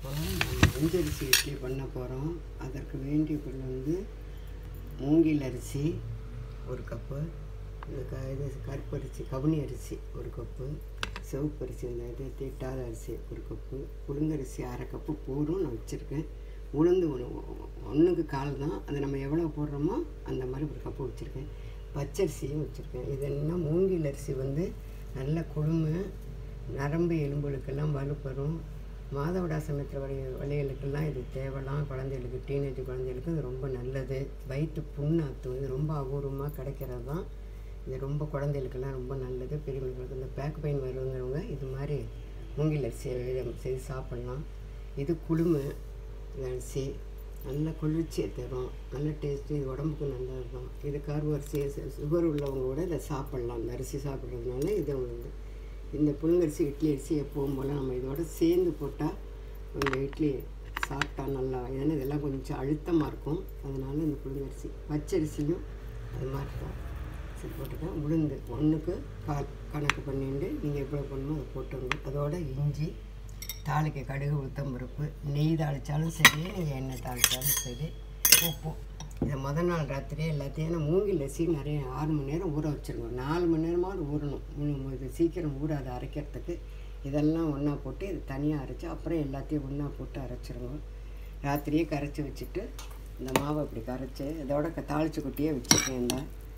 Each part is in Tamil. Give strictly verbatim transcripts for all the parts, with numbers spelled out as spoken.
இப்போ நம்ம மஞ்சரிசி இட்லி பண்ண போகிறோம். அதற்கு வேண்டிய பொருள் வந்து மூங்கில் அரிசி ஒரு கப்பு, இந்த க இது கருப்பரிசி கவுனி அரிசி ஒரு கப்பு, சிவப்பரிசி இந்த இது தீட்டாத அரிசி ஒரு கப்பு, புழுங்கரிசி அரை கப்பு போதும் நான் வச்சுருக்கேன். உளுந்து ஒன்று ஒன்றுக்கு கால் தான், அது நம்ம எவ்வளோ போடுறோமோ அந்த மாதிரி ஒரு கப்பு வச்சுருக்கேன். பச்சரிசியும் வச்சுருக்கேன். இது என்ன மூங்கில் அரிசி வந்து நல்ல குளுமை, நரம்பு எலும்புகளுக்கெல்லாம் வலுப்பெறும். மாதவிடா சமயத்தில் வலி வலிகளுக்கெல்லாம் இது தேவலாம். குழந்தைகளுக்கு டீனேஜ் குழந்தைகளுக்கு இது ரொம்ப நல்லது. வயிற்று புண்ணாற்றும். இது ரொம்ப அபூர்வமாக கிடைக்கிறது தான். இது ரொம்ப குழந்தைகளுக்கெல்லாம் ரொம்ப நல்லது. பெரியவங்களுக்கு இந்த பேக் பெயின் வருங்கிறவங்க இது மாதிரி மூங்கில் அரிசியை செய்து சாப்பிட்லாம். இது குளுமை அரிசி, நல்ல குளிர்ச்சியை தரும், நல்ல டேஸ்ட்டு, இது உடம்புக்கு நல்லது தான். இது கருவு அரிசி சுகர் உள்ளவங்க கூட இதை சாப்பிட்லாம். இந்த அரிசி சாப்பிட்றதுனால இதை வந்து இந்த புழுங்கரிசி இட்லி அரிசி எப்பவும் போல் நம்ம இதோட சேர்ந்து போட்டால் இந்த இட்லி சாப்பிட்டா நல்லா, ஏன்னா இதெல்லாம் கொஞ்சம் அழுத்தமாக இருக்கும். அதனால் இந்த புழுங்கரிசி பச்சரிசியும் அது மாதிரி தான் சரி போட்டுக்கேன். உளுந்து ஒன்றுக்கு கால் கணக்கு பண்ணிட்டு நீங்கள் எவ்வளோ பண்ணணுமோ அதை போட்டுங்க. அதோட இஞ்சி, தாளிக்க கடுகு, உளுத்தம்பருப்பு, நெய் தாளித்தாலும் சரி, நீங்கள் எண்ணெய் தாளித்தாலும் சரி, உப்பு. இதை முதல் நாள் ராத்திரியே எல்லாத்தையும், ஏன்னா மூங்கில் அரிசி நிறைய ஆறு மணி நேரம் ஊற வச்சுருக்கோம். நாலு மணி நேரமாவது ஊறணும். இது சீக்கிரம் ஊறாது அரைக்கிறதுக்கு. இதெல்லாம் ஒன்றா போட்டு இது தனியாக அரைச்சி அப்புறம் எல்லாத்தையும் ஒன்றா போட்டு அரைச்சிருங்க. ராத்திரியே கரைச்சி வச்சுட்டு இந்த மாவை இப்படி கரைச்சி இதோட தாளிச்சு கொட்டியே வச்சுருக்கேன். இந்த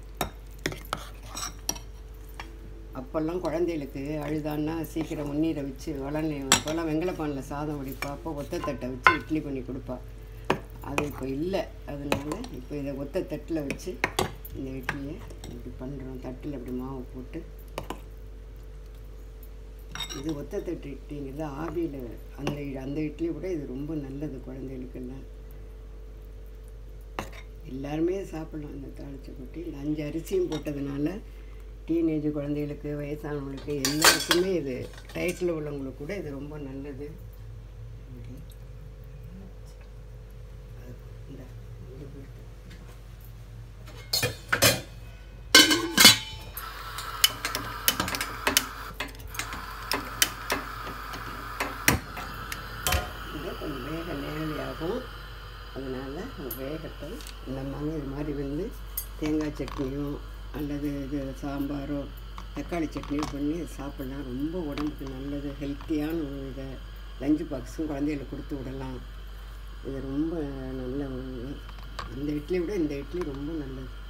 அப்போல்லாம் குழந்தைகளுக்கு அழுதான்னா சீக்கிரம் உண்ணீரை வச்சு வளர்ந்து இப்போல்லாம் வெங்கலப்பானில் சாதம் வடிப்பா, அப்போ ஒத்த தட்டை வச்சு இட்லி பண்ணி கொடுப்பா. அது இப்போ இல்லை. அதனால இப்போ இதை ஒத்த தட்டில் வச்சு இந்த இட்லியை இப்படி பண்ணுறோம். தட்டில் இப்படி மாவு போட்டு, இது ஒத்த தட்டு இட்லிங்கிறது ஆவியில் அந்த அந்த இட்லி கூட இது ரொம்ப நல்லது குழந்தைகளுக்கெல்லாம். எல்லாருமே சாப்பிட்லாம் இந்த தாளிச்ச கொட்டி. இந்த அஞ்சு அரிசியும் போட்டதுனால டீனேஜ் குழந்தைகளுக்கு, வயசானவங்களுக்கு எல்லாருக்குமே இது, டயட்டில் உள்ளவங்களுக்கு கூட இது ரொம்ப நல்லது. இதை கொஞ்சம் வேக நேரடியாகும். அதனால் வேகத்தை இந்த மாதிரி இது மாதிரி வந்து தேங்காய் சட்னியோ அல்லது இது சாம்பாரோ தக்காளி சட்னியோ பண்ணி சாப்பிட்லாம். ரொம்ப உடம்புக்கு நல்லது. ஹெல்த்தியான ஒரு இதை லஞ்சு பாக்ஸும் குழந்தைகளுக்கு கொடுத்து விடலாம். இது ரொம்ப நல்ல, அந்த இட்லியை விட இந்த இட்லி ரொம்ப நல்லது.